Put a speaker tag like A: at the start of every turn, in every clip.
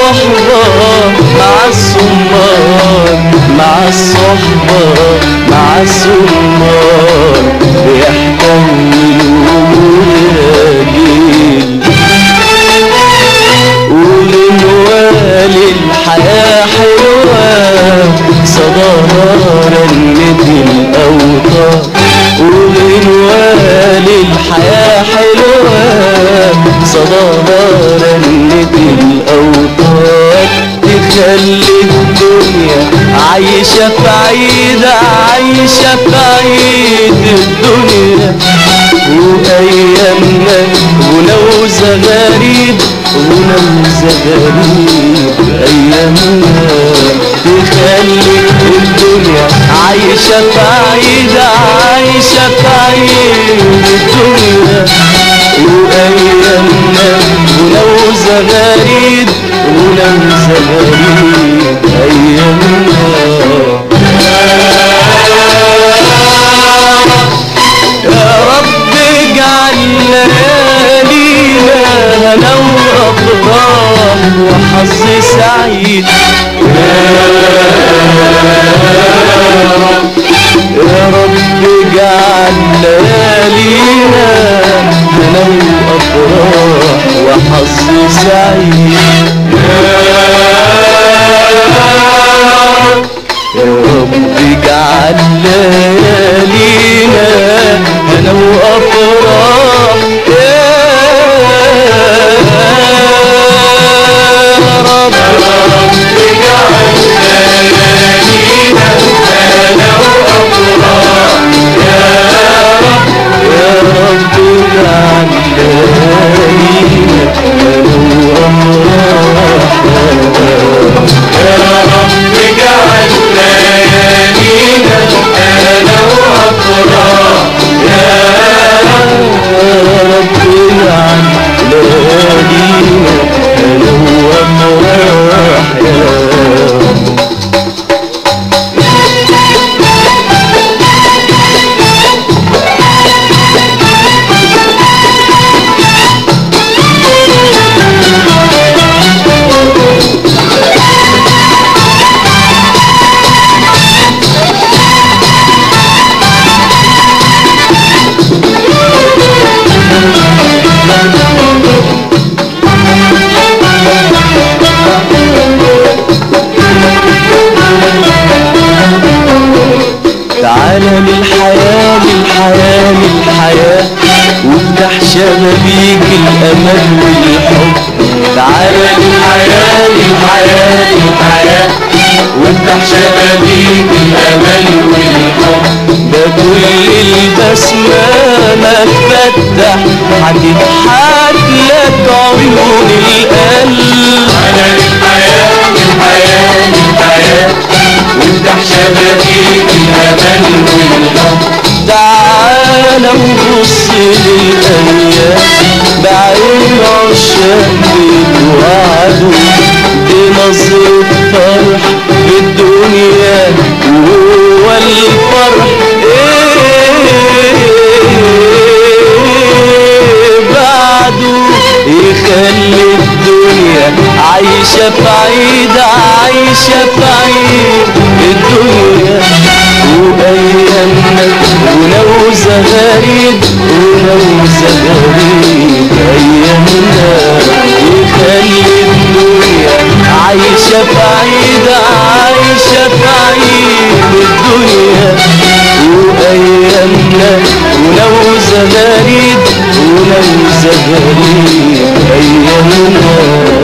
A: الصحبة مع السمار، مع الصحبة مع السمار بيحتوي الراجل. ولنوال الحياة حلوة صداها رنت الأوطار. ولنوال الحياة حلوة صداها رنت الأوطار. تخلي الدنيا عايشة في عيد، عايشة في عيد الدنيا. وأيامنا ولو زغاريد، ولو زغاريد أيامنا. تخلي الدنيا عايشة في عيد، عايشة في عيد الدنيا. وأيامنا ولو زغاريد، ولو زغاريد أيامنا. يا رب اجعل ليالينا هنا وأفراح وحظ سعيد. يا رب اجعل ليالينا هنا وأفراح وحظ سعيد. يا رب اجعل ليالينا هنا وأفراح. يا رب اجعل ليالينا هنا وأفراح. يا رب اجعل ليالينا هنا وأفراح. يا رب اجعل ليالينا هنا وأفراح. يا رب اجعل ليالينا هنا وأفراح. يا رب تعالى للحياة، للحياة، للحياة وافتح شبابيك الأمل والحب. تعالى للحياة، للحياة، للحياة وافتح شبابيك الأمل والحب. ده كل البسمة ما تفتح هتضحك لك عيون القلب. تعالى للحياة، للحياة، للحياة وافتح شبابيك الأمل والحب. تعالى وبص للأيام بعين عشاق بيتوعدوا بنظرة فرح بالدنيا. وهو الفرح بعده يخلي الدنيا عايشة في عيد، عايشة في عيد الدنيا. وأيامنا ولو زغاريد، ولو زغاريد أيامنا. يخلي الدنيا عايشة في عيد، عايشة في عيد الدنيا. وأيامنا ولو زغاريد، ولو زغاريد أيامنا.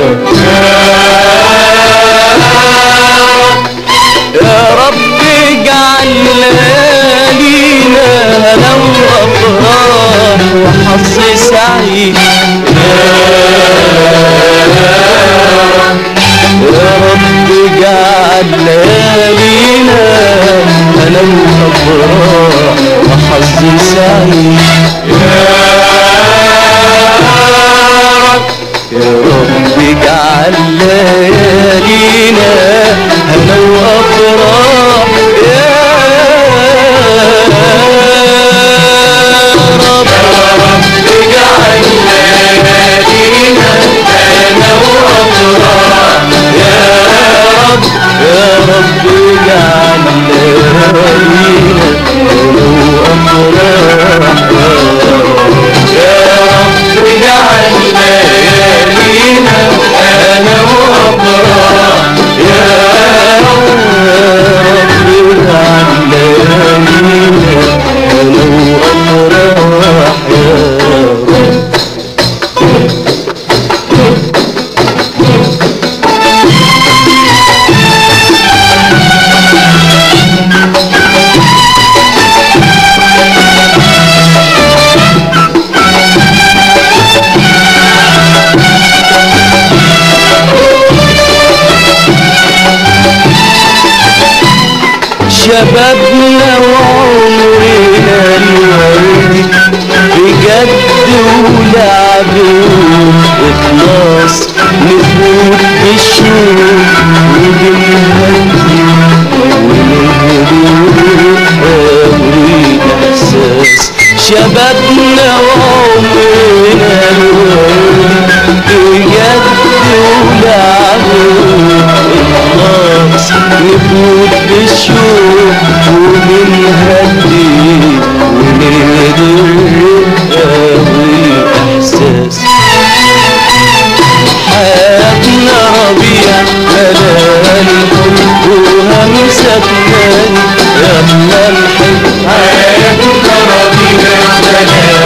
A: يا رب اجعل ليالينا هنا وأفراح وحظ سعيد. يا رب اجعل ليالينا هنا وأفراح وحظ سعيد. يا رب اجعل ليالينا هنا وأفراح. يا رب اجعل ليالينا هنا وأفراح. شبابنا وعمرنا الوردي بجد ولعب وإخلاص نفوت بالشوق وبالهدي ونهدي وإحساس شبابنا وعمرنا الوردي بجد ولعب وإخلاص نفوت بالشوق وبالهدي ونهدي وإحساس حياتنا ربيع ملال الحب وهمسة ناني يلا نحب حياتنا ربيع ملال